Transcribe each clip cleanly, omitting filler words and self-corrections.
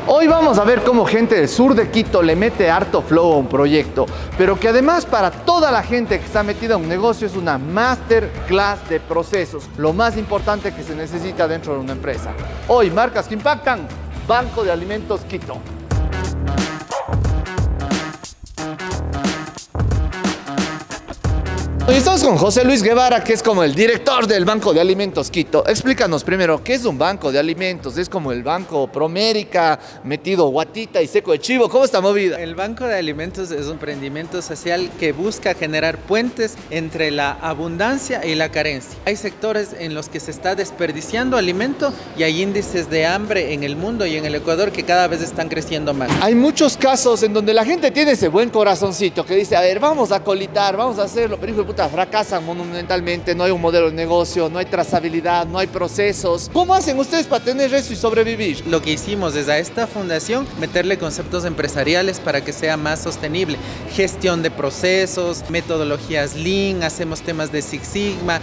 Hoy vamos a ver cómo gente del sur de Quito le mete harto flow a un proyecto, pero que además para toda la gente que está metida en un negocio es una masterclass de procesos, lo más importante que se necesita dentro de una empresa. Hoy, marcas que impactan, Banco de Alimentos Quito. Hoy estamos con José Luis Guevara, que es como el director del Banco de Alimentos Quito. Explícanos primero, ¿qué es un banco de alimentos? ¿Es como el Banco Promérica, metido guatita y seco de chivo? ¿Cómo está movida? El Banco de Alimentos es un emprendimiento social que busca generar puentes entre la abundancia y la carencia. Hay sectores en los que se está desperdiciando alimento y hay índices de hambre en el mundo y en el Ecuador que cada vez están creciendo más. Hay muchos casos en donde la gente tiene ese buen corazoncito que dice, a ver, vamos a colitar, vamos a hacerlo, pero hijo de puta, fracasan monumentalmente, no hay un modelo de negocio, no hay trazabilidad, no hay procesos. ¿Cómo hacen ustedes para tener eso y sobrevivir? Lo que hicimos desde esta fundación, meterle conceptos empresariales para que sea más sostenible. Gestión de procesos, metodologías Lean, hacemos temas de Six Sigma,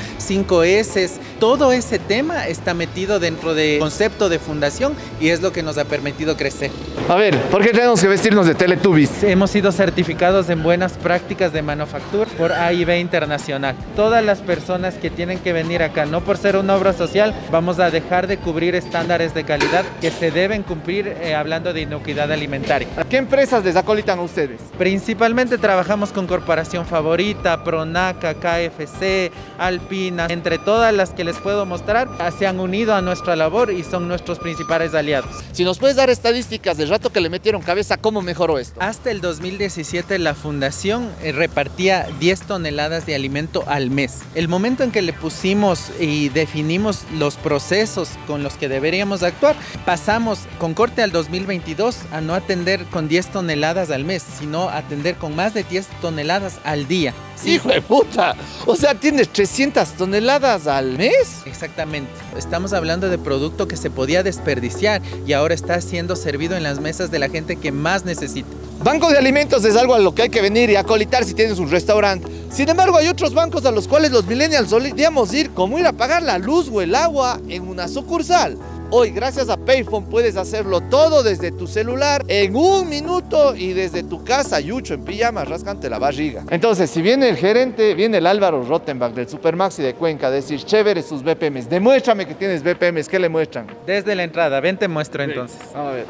5S. Todo ese tema está metido dentro del concepto de fundación y es lo que nos ha permitido crecer. A ver, ¿por qué tenemos que vestirnos de Teletubbies? Hemos sido certificados en buenas prácticas de manufactura por AIB Internacional. Todas las personas que tienen que venir acá, no por ser una obra social, vamos a dejar de cubrir estándares de calidad que se deben cumplir hablando de inocuidad alimentaria. ¿A qué empresas les acolitan a ustedes? Principalmente trabajamos con Corporación Favorita, Pronaca, KFC, Alpina, entre todas las que les puedo mostrar, se han unido a nuestra labor y son nuestros principales aliados. Si nos puedes dar estadísticas del rato que le metieron cabeza, ¿cómo mejoró esto? Hasta el 2017 la fundación repartía 10 toneladas de alimento al mes. El momento en que le pusimos y definimos los procesos con los que deberíamos actuar, pasamos con corte al 2022 a no atender con 10 toneladas al mes, sino atender con más de 10 toneladas al día. Sí. ¡Hijo de puta! O sea, ¿tienes 300 toneladas al mes? Exactamente. Estamos hablando de producto que se podía desperdiciar y ahora está siendo servido en las mesas de la gente que más necesita. Banco de alimentos es algo a lo que hay que venir y acolitar si tienes un restaurante. Sin embargo, hay otros bancos a los cuales los millennials solíamos ir, como ir a pagar la luz o el agua en una sucursal. Hoy, gracias a Payphone, puedes hacerlo todo desde tu celular en 1 minuto y desde tu casa, yucho, en pijama, rascante la barriga. Entonces, si viene el gerente, viene el Álvaro Rottenbach del Supermaxi de Cuenca a decir, chévere sus BPMs, demuéstrame que tienes BPMs, ¿qué le muestran? Desde la entrada, ven te muestro entonces. Vamos a ver.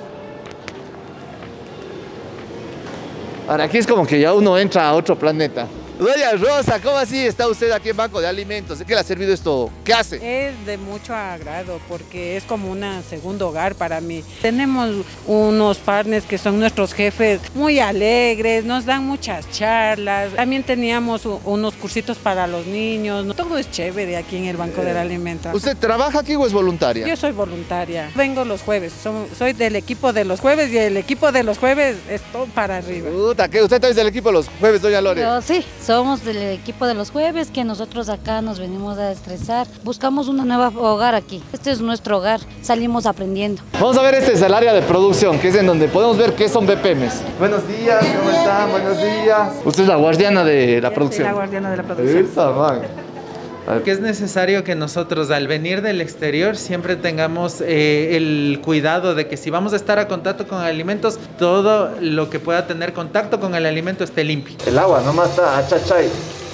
Ahora, aquí es como que ya uno entra a otro planeta. Doña Rosa, ¿cómo así está usted aquí en Banco de Alimentos? ¿De qué le ha servido esto? ¿Qué hace? Es de mucho agrado porque es como un segundo hogar para mí. Tenemos unos partners que son nuestros jefes muy alegres, nos dan muchas charlas. También teníamos unos cursitos para los niños. Todo es chévere aquí en el Banco de Alimentos. ¿Usted trabaja aquí o es voluntaria? Yo soy voluntaria. Vengo los jueves. Soy del equipo de los jueves y el equipo de los jueves es todo para arriba. Puta, ¿qué? ¿Usted también es del equipo de los jueves, doña Lore? Yo sí. Somos del equipo de los jueves, que nosotros acá nos venimos a estresar. Buscamos una nueva hogar aquí. Este es nuestro hogar. Salimos aprendiendo. Vamos a ver, este es el área de producción, que es en donde podemos ver qué son BPMs. Buenos días, ¿cómo están? Buenos días. Usted es la guardiana de la producción. La guardiana de la producción. Esa, man. Que es necesario que nosotros al venir del exterior siempre tengamos el cuidado de que si vamos a estar a contacto con alimentos, todo lo que pueda tener contacto con el alimento esté limpio. El agua nomás está achachay.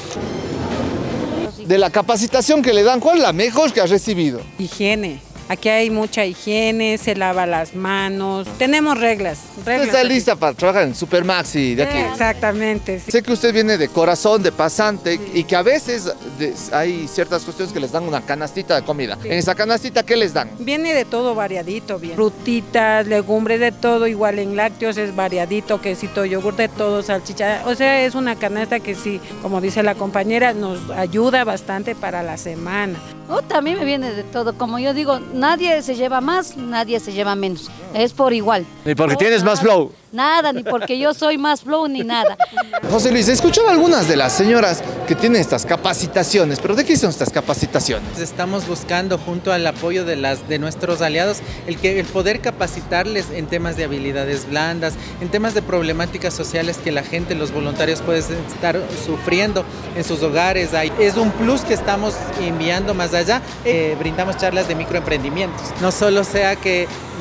De la capacitación que le dan, ¿cuál es la mejor que has recibido? Higiene. Aquí hay mucha higiene, se lava las manos, tenemos reglas. Usted está lista para trabajar en Supermaxi de aquí. Exactamente. Sí. Sé que usted viene de corazón, de pasante, y que a veces hay ciertas cuestiones que les dan una canastita de comida. Sí. En esa canastita, ¿qué les dan? Viene de todo variadito, bien. Frutitas, legumbres, de todo, igual en lácteos es variadito, quesito, yogur, de todo, salchicha. O sea, es una canasta que sí, como dice la compañera, nos ayuda bastante para la semana. También me viene de todo. Como yo digo, nadie se lleva más, nadie se lleva menos. Es por igual. Y porque tienes más flow. Nada, ni porque yo soy más flow ni nada. José Luis, he escuchado algunas de las señoras que tienen estas capacitaciones, pero ¿de qué son estas capacitaciones? Estamos buscando, junto al apoyo de nuestros aliados, el poder capacitarles en temas de habilidades blandas, en temas de problemáticas sociales que la gente, los voluntarios pueden estar sufriendo en sus hogares. Es un plus que estamos enviando más allá. Brindamos charlas de microemprendimientos. No solo sea que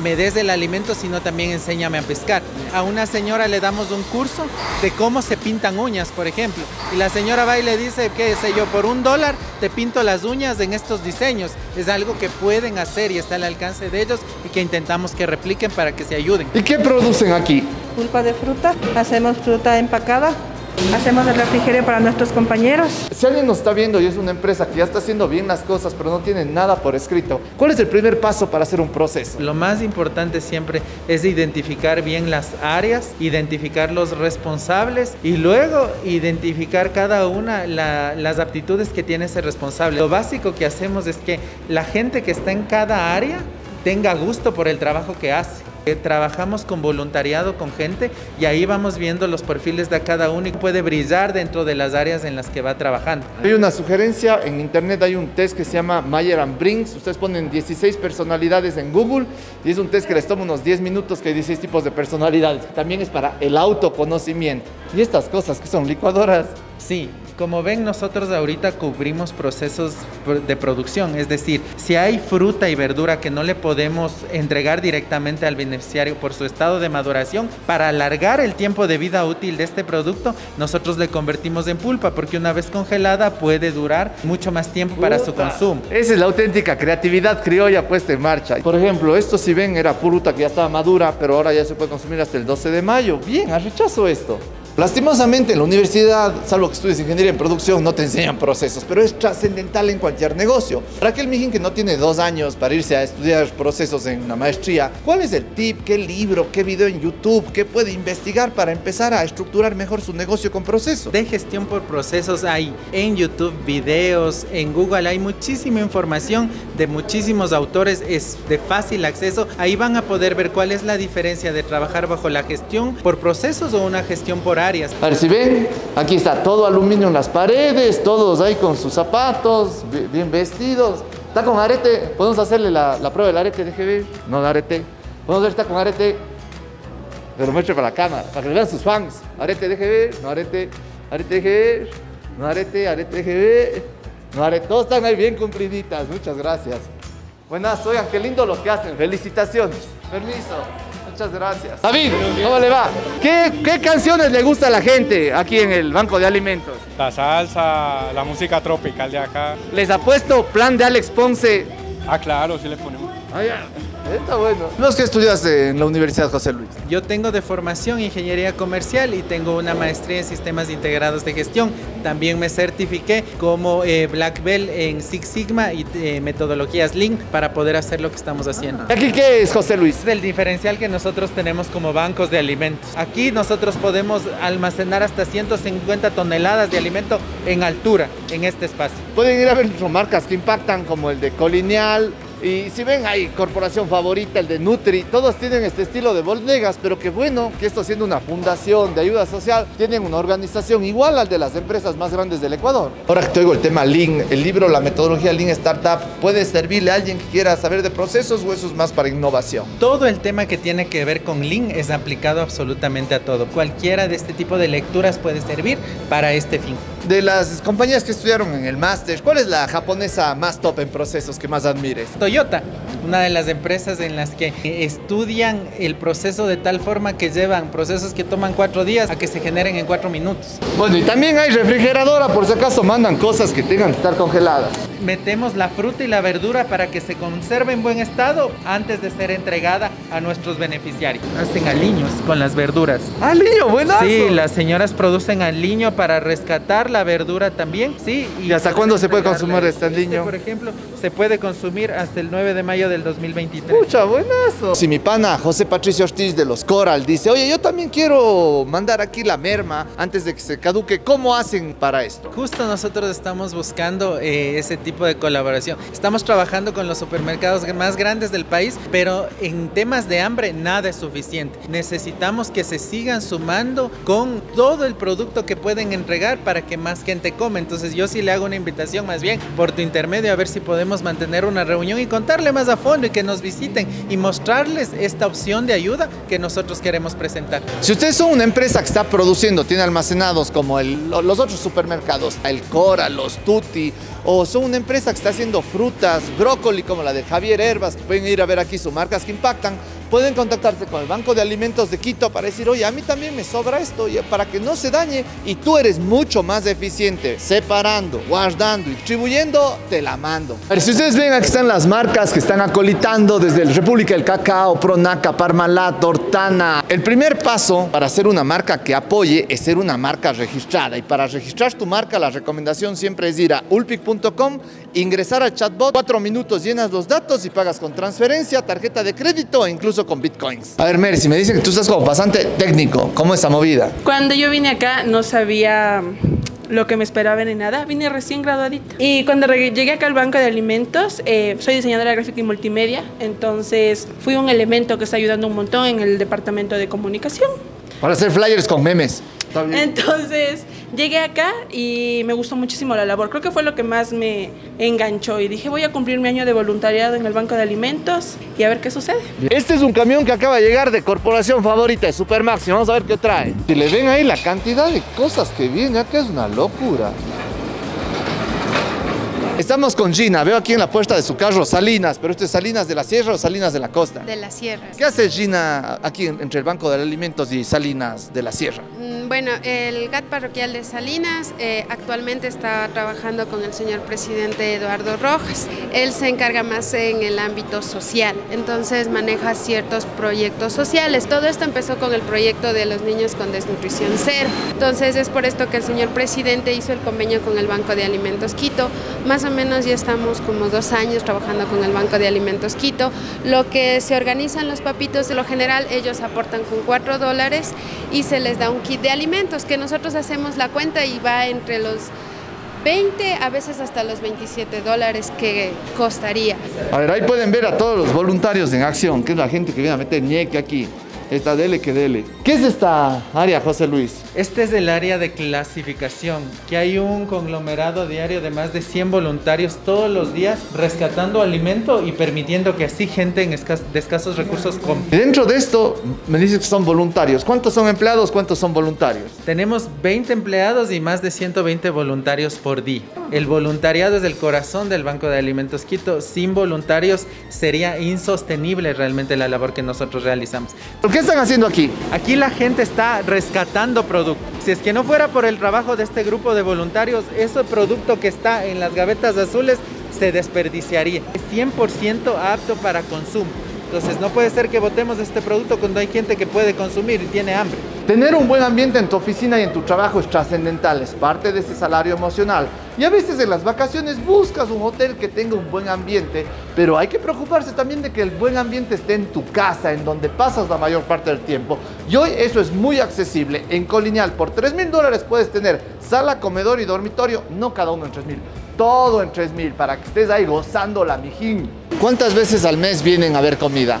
me des el alimento, sino también enséñame a pescar. A una señora le damos un curso de cómo se pintan uñas, por ejemplo, y la señora va y le dice, qué sé yo, por $1 te pinto las uñas en estos diseños. Es algo que pueden hacer y está al alcance de ellos y que intentamos que repliquen para que se ayuden. ¿Y qué producen aquí? Pulpa de fruta, hacemos fruta empacada, hacemos el refrigerio para nuestros compañeros. Si alguien nos está viendo y es una empresa que ya está haciendo bien las cosas, pero no tiene nada por escrito, ¿cuál es el primer paso para hacer un proceso? Lo más importante siempre es identificar bien las áreas, identificar los responsables y luego identificar cada una las aptitudes que tiene ese responsable. Lo básico que hacemos es que la gente que está en cada área tenga gusto por el trabajo que hace. Trabajamos con voluntariado, con gente, y ahí vamos viendo los perfiles de cada uno y puede brillar dentro de las áreas en las que va trabajando. Hay una sugerencia, en internet hay un test que se llama Myers-Briggs. Ustedes ponen 16 personalidades en Google y es un test que les toma unos 10 minutos, que hay 16 tipos de personalidades. También es para el autoconocimiento. Y estas cosas que son licuadoras. Sí, como ven, nosotros ahorita cubrimos procesos de producción, es decir, si hay fruta y verdura que no le podemos entregar directamente al beneficiario por su estado de maduración, para alargar el tiempo de vida útil de este producto, nosotros le convertimos en pulpa, porque una vez congelada puede durar mucho más tiempo para su consumo. Esa es la auténtica creatividad criolla puesta en marcha. Por ejemplo, esto, si ven, era fruta que ya estaba madura, pero ahora ya se puede consumir hasta el 12 de mayo. Bien, rechazo esto. Lastimosamente en la universidad, salvo que estudies ingeniería en producción, no te enseñan procesos, pero es trascendental en cualquier negocio. Para aquel mijín que no tiene 2 años para irse a estudiar procesos en una maestría, ¿cuál es el tip, qué libro, qué video en YouTube, qué puede investigar para empezar a estructurar mejor su negocio con procesos? De gestión por procesos hay en YouTube videos, en Google hay muchísima información de muchísimos autores, es de fácil acceso. Ahí van a poder ver cuál es la diferencia de trabajar bajo la gestión por procesos o una gestión por áreas. A ver, si ven, aquí está todo aluminio en las paredes, todos ahí con sus zapatos, bien vestidos. Está con arete, podemos hacerle la prueba del arete, deje ver. No, el arete. Podemos ver, está con arete. Pero muestre para la cámara, para que vean sus fans. Arete, deje ver. No, arete. Arete, deje ver. No, arete, arete, deje ver. No, arete. Todos están ahí bien cumpliditas. Muchas gracias. Buenas, oigan, qué lindo lo que hacen. Felicitaciones. Permiso. Muchas gracias. David, ¿cómo le va? ¿Qué canciones le gusta a la gente aquí en el Banco de Alimentos? La salsa, la música tropical de acá. ¿Les ha puesto plan de Alex Ponce? Ah, claro, sí le ponemos. Ah, ya. Está bueno. ¿Los que estudias en la Universidad José Luis? Yo tengo de formación ingeniería comercial y tengo una maestría en sistemas integrados de gestión. También me certifiqué como Black Belt en Six Sigma y metodologías Lean para poder hacer lo que estamos haciendo. ¿Aquí qué es, José Luis? Es el diferencial que nosotros tenemos como bancos de alimentos. Aquí nosotros podemos almacenar hasta 150 toneladas de alimento en altura en este espacio. Pueden ir a ver nuestras marcas que impactan, como el de Colonial. Y si ven, hay corporación favorita, el de Nutri, todos tienen este estilo de bodegas, pero qué bueno que esto, siendo una fundación de ayuda social, tienen una organización igual al de las empresas más grandes del Ecuador. Ahora que te oigo el tema Lean, el libro La metodología Lean Startup, ¿puede servirle a alguien que quiera saber de procesos o eso es más para innovación? Todo el tema que tiene que ver con Lean es aplicado absolutamente a todo. Cualquiera de este tipo de lecturas puede servir para este fin. De las compañías que estudiaron en el máster, ¿cuál es la japonesa más top en procesos que más admires? Toyota, una de las empresas en las que estudian el proceso de tal forma que llevan procesos que toman 4 días a que se generen en 4 minutos. Bueno, y también hay refrigeradora, por si acaso mandan cosas que tengan que estar congeladas. Metemos la fruta y la verdura para que se conserve en buen estado antes de ser entregada a nuestros beneficiarios. Hacen aliños con las verduras. ¡Aliño, buenazo! Sí, las señoras producen aliño para rescatar la verdura también, sí. ¿Y hasta cuándo se puede consumir este aliño? Por ejemplo, se puede consumir hasta el 9 de mayo del 2023. ¡Pucha, buenazo! Si mi pana José Patricio Ortiz de los Coral dice, oye, yo también quiero mandar aquí la merma antes de que se caduque, ¿cómo hacen para esto? Justo nosotros estamos buscando ese tipo de colaboración. Estamos trabajando con los supermercados más grandes del país, pero en temas de hambre nada es suficiente. Necesitamos que se sigan sumando con todo el producto que pueden entregar para que más gente come. Entonces yo sí le hago una invitación más bien por tu intermedio a ver si podemos mantener una reunión y contarle más a fondo y que nos visiten y mostrarles esta opción de ayuda que nosotros queremos presentar. Si ustedes son una empresa que está produciendo, tiene almacenados como los otros supermercados, el Cora, los Tutti, o son una empresa que está haciendo frutas, brócoli, como la de Javier Herbas, que pueden ir a ver aquí sus marcas que impactan, pueden contactarse con el Banco de Alimentos de Quito para decir, oye, a mí también me sobra esto, y para que no se dañe y tú eres mucho más eficiente separando, guardando y distribuyendo, te la mando. A ver, si ustedes ven, aquí están las marcas que están acolitando desde la República del Cacao, Pronaca, Parmalat, Hortana. El primer paso para hacer una marca que apoye es ser una marca registrada, y para registrar tu marca la recomendación siempre es ir a ulpic.com, ingresar al chatbot, 4 minutos llenas los datos y pagas con transferencia, tarjeta de crédito e incluso con bitcoins. A ver, Mercy, me dicen que tú estás como bastante técnico. ¿Cómo está movida? Cuando yo vine acá no sabía lo que me esperaba ni nada. Vine recién graduadita. Y cuando llegué acá al Banco de Alimentos, soy diseñadora gráfica y multimedia. Entonces fui un elemento que está ayudando un montón en el departamento de comunicación. Para hacer flyers con memes. Entonces llegué acá y me gustó muchísimo la labor. Creo que fue lo que más me enganchó y dije, voy a cumplir mi año de voluntariado en el Banco de Alimentos y a ver qué sucede. Este es un camión que acaba de llegar de corporación favorita de Supermaxi. Vamos a ver qué trae. Si le ven ahí la cantidad de cosas que viene acá, es una locura. Estamos con Gina, veo aquí en la puerta de su carro Salinas, pero ¿esto es Salinas de la Sierra o Salinas de la Costa? De la Sierra. ¿Qué hace Gina aquí entre el Banco de Alimentos y Salinas de la Sierra? Bueno, el GAT parroquial de Salinas actualmente está trabajando con el señor presidente Eduardo Rojas. Él se encarga más en el ámbito social, entonces maneja ciertos proyectos sociales. Todo esto empezó con el proyecto de los niños con desnutrición cero. Entonces es por esto que el señor presidente hizo el convenio con el Banco de Alimentos Quito. Más o menos ya estamos como 2 años trabajando con el Banco de Alimentos Quito. Lo que se organizan los papitos, de lo general ellos aportan con $4 y se les da un kit de alimentos que nosotros hacemos la cuenta y va entre los 20, a veces hasta los $27 que costaría. A ver, ahí pueden ver a todos los voluntarios en acción, que es la gente que viene a meter ñeque aquí. Esta dele que dele. ¿Qué es esta área, José Luis? Este es el área de clasificación, que hay un conglomerado diario de más de 100 voluntarios todos los días rescatando alimento y permitiendo que así gente de escasos recursos compre. Dentro de esto, me dices que son voluntarios. ¿Cuántos son empleados? ¿Cuántos son voluntarios? Tenemos 20 empleados y más de 120 voluntarios por día. El voluntariado es el corazón del Banco de Alimentos Quito. Sin voluntarios sería insostenible realmente la labor que nosotros realizamos. ¿Qué están haciendo aquí? Aquí la gente está rescatando productos. Si es que no fuera por el trabajo de este grupo de voluntarios, ese producto que está en las gavetas azules se desperdiciaría. Es 100% apto para consumo. Entonces no puede ser que botemos este producto cuando hay gente que puede consumir y tiene hambre. Tener un buen ambiente en tu oficina y en tu trabajo es trascendental, es parte de ese salario emocional. Y a veces en las vacaciones buscas un hotel que tenga un buen ambiente, pero hay que preocuparse también de que el buen ambiente esté en tu casa, en donde pasas la mayor parte del tiempo. Y hoy eso es muy accesible. En Colonial, por $3,000 puedes tener sala, comedor y dormitorio, no cada uno en 3,000, todo en 3,000, para que estés ahí gozando la mijín. ¿Cuántas veces al mes vienen a ver comida?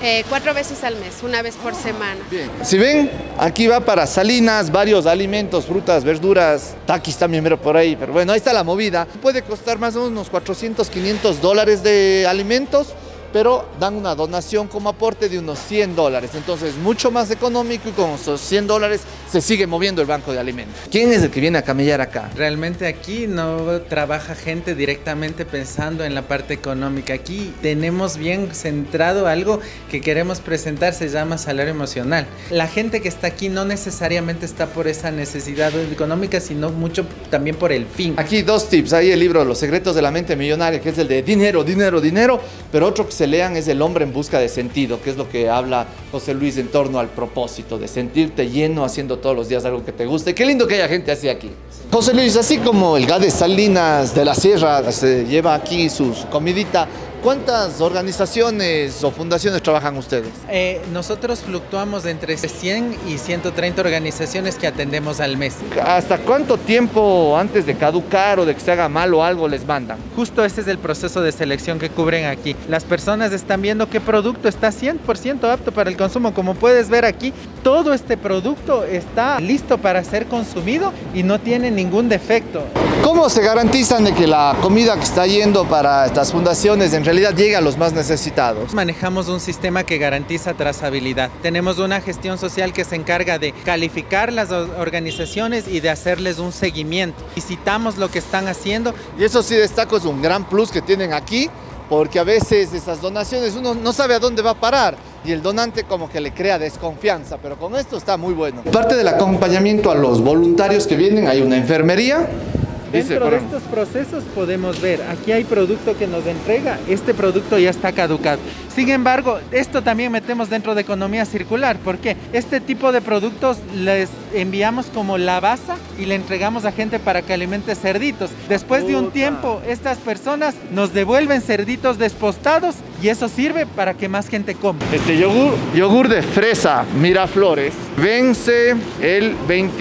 4 veces al mes, 1 vez por semana. Bien. Si ven, aquí va para Salinas, varios alimentos, frutas, verduras, taquis también mero por ahí, pero bueno, ahí está la movida. Puede costar más o menos unos $400, $500 de alimentos, pero dan una donación como aporte de unos $100. Entonces, mucho más económico, y con esos $100 se sigue moviendo el Banco de Alimentos. ¿Quién es el que viene a camellar acá? Realmente aquí no trabaja gente directamente pensando en la parte económica. Aquí tenemos bien centrado algo que queremos presentar, se llama salario emocional. La gente que está aquí no necesariamente está por esa necesidad económica, sino mucho también por el fin. Aquí 2 tips. Hay el libro Los secretos de la mente millonaria, que es el de dinero, dinero, dinero, pero otro que se lean es El hombre en busca de sentido, que es lo que habla José Luis en torno al propósito, de sentirte lleno haciendo todos los días algo que te guste. Qué lindo que haya gente así aquí. José Luis, así como el GAD de Salinas de la Sierra se lleva aquí su comidita, ¿cuántas organizaciones o fundaciones trabajan ustedes? Nosotros fluctuamos entre 100 y 130 organizaciones que atendemos al mes. ¿Hasta cuánto tiempo antes de caducar o de que se haga mal o algo les mandan? Justo ese es el proceso de selección que cubren aquí. Las personas están viendo qué producto está 100% apto para el consumo. Como puedes ver aquí, todo este producto está listo para ser consumido y no tiene ningún defecto. ¿Cómo se garantizan de que la comida que está yendo para estas fundaciones en realidad llegue a los más necesitados? Manejamos un sistema que garantiza trazabilidad. Tenemos una gestión social que se encarga de calificar las organizaciones y de hacerles un seguimiento. Visitamos lo que están haciendo. Y eso sí destaco, es un gran plus que tienen aquí, porque a veces esas donaciones uno no sabe a dónde va a parar y el donante como que le crea desconfianza, pero con esto está muy bueno. Parte del acompañamiento a los voluntarios que vienen, hay una enfermería. Dentro de estos procesos podemos ver, aquí hay producto que nos entrega, este producto ya está caducado. Sin embargo, esto también metemos dentro de economía circular, porque este tipo de productos les enviamos como lavaza y le entregamos a gente para que alimente cerditos. Después de un tiempo, estas personas nos devuelven cerditos despostados y eso sirve para que más gente coma. Este yogur de fresa Miraflores vence el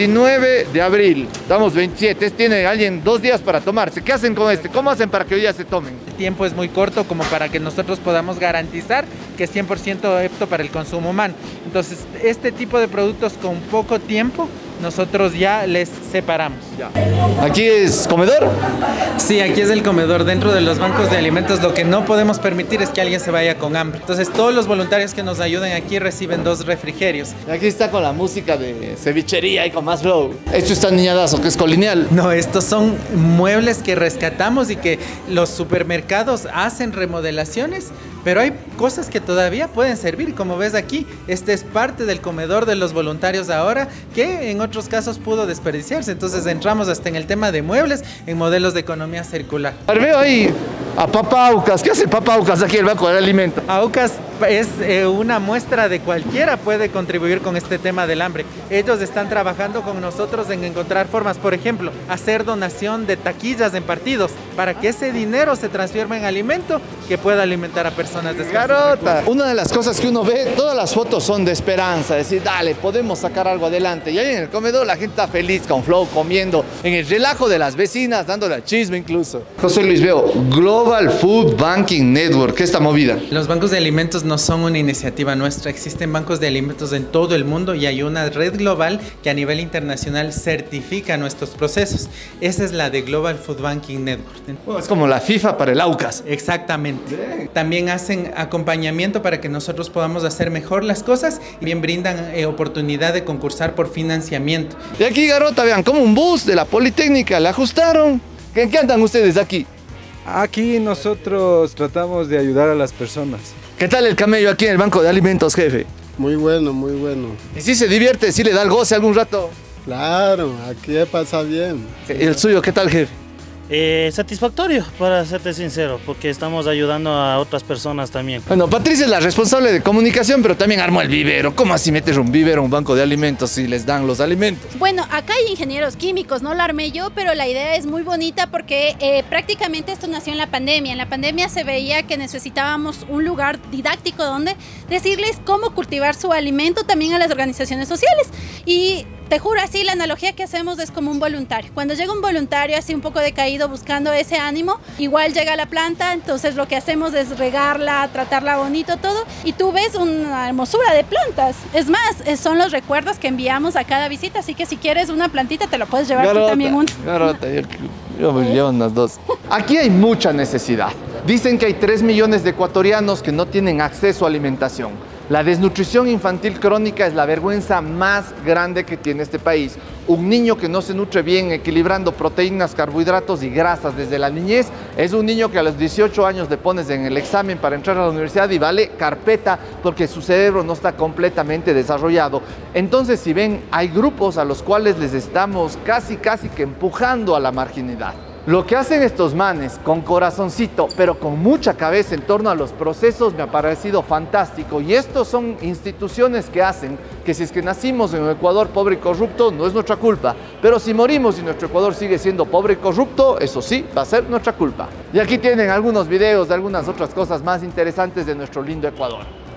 29 de abril. Estamos 27, tiene alguien 2 días para tomarse. ¿Qué hacen con este? ¿Cómo hacen para que hoy día se tomen? El tiempo es muy corto como para que nosotros podamos garantizar que es 100% apto para el consumo humano. Entonces, este tipo de productos con poco tiempo, nosotros ya les separamos. ¿Aquí es comedor? Sí, aquí es el comedor. Dentro de los bancos de alimentos lo que no podemos permitir es que alguien se vaya con hambre. Entonces todos los voluntarios que nos ayuden aquí reciben 2 refrigerios. Y aquí está con la música de cevichería y con más flow. ¿Esto está niñadazo, que es colonial? No, estos son muebles que rescatamos y que los supermercados hacen remodelaciones, pero hay cosas que todavía pueden servir. Como ves aquí, este es parte del comedor de los voluntarios ahora, que en otros casos pudo desperdiciarse. Entonces entramos hasta en el tema de muebles, en modelos de economía circular. Veo ahí a Papa Aucas. ¿Qué hace Papa Aucas aquí en el Banco de Alimentos? Aucas es una muestra de cualquiera puede contribuir con este tema del hambre. Ellos están trabajando con nosotros en encontrar formas, por ejemplo, hacer donación de taquillas en partidos para que ese dinero se transforme en alimento que pueda alimentar a personas de escasos recursos. Una de las cosas que uno ve, todas las fotos son de esperanza, decir, dale, podemos sacar algo adelante. Y ahí en el comedor la gente está feliz, con flow, comiendo, en el relajo de las vecinas, dándole al chisme incluso. José Luis, veo Global Food Banking Network, ¿qué es esta movida? Los bancos de alimentos no son una iniciativa nuestra, existen bancos de alimentos en todo el mundo y hay una red global que a nivel internacional certifica nuestros procesos. Esa es la de Global Food Banking Network. Es como la FIFA para el Aucas. Exactamente. Bien. También hacen acompañamiento para que nosotros podamos hacer mejor las cosas y bien brindan oportunidad de concursar por financiamiento. Y aquí, Garota, vean, como un bus de la Politécnica, le ajustaron. ¿En qué andan ustedes aquí? Aquí nosotros tratamos de ayudar a las personas. ¿Qué tal el camello aquí en el Banco de Alimentos, jefe? Muy bueno, muy bueno. ¿Y si se divierte, si le da el goce algún rato? Claro, aquí pasa bien. ¿Y el suyo qué tal, jefe? Satisfactorio, para serte sincero, porque estamos ayudando a otras personas también. Bueno, Patricia es la responsable de comunicación, pero también armó el vivero. ¿Cómo así meter un vivero a un banco de alimentos si les dan los alimentos? Bueno, acá hay ingenieros químicos, no la armé yo, pero la idea es muy bonita porque prácticamente esto nació en la pandemia. En la pandemia se veía que necesitábamos un lugar didáctico donde decirles cómo cultivar su alimento también a las organizaciones sociales. Y te juro, así la analogía que hacemos es como un voluntario. Cuando llega un voluntario así un poco decaído buscando ese ánimo, igual llega a la planta, entonces lo que hacemos es regarla, tratarla bonito, todo, y tú ves una hermosura de plantas. Es más, son los recuerdos que enviamos a cada visita, así que si quieres una plantita te la puedes llevar tú también. Garota, yo me llevo unas 2. Aquí hay mucha necesidad. Dicen que hay 3 millones de ecuatorianos que no tienen acceso a alimentación. La desnutrición infantil crónica es la vergüenza más grande que tiene este país. Un niño que no se nutre bien, equilibrando proteínas, carbohidratos y grasas desde la niñez, es un niño que a los 18 años le pones en el examen para entrar a la universidad y vale carpeta porque su cerebro no está completamente desarrollado. Entonces, si ven, hay grupos a los cuales les estamos casi que empujando a la marginalidad. Lo que hacen estos manes con corazoncito, pero con mucha cabeza en torno a los procesos, me ha parecido fantástico. Y estos son instituciones que hacen que si es que nacimos en un Ecuador pobre y corrupto, no es nuestra culpa. Pero si morimos y nuestro Ecuador sigue siendo pobre y corrupto, eso sí, va a ser nuestra culpa. Y aquí tienen algunos videos de algunas otras cosas más interesantes de nuestro lindo Ecuador.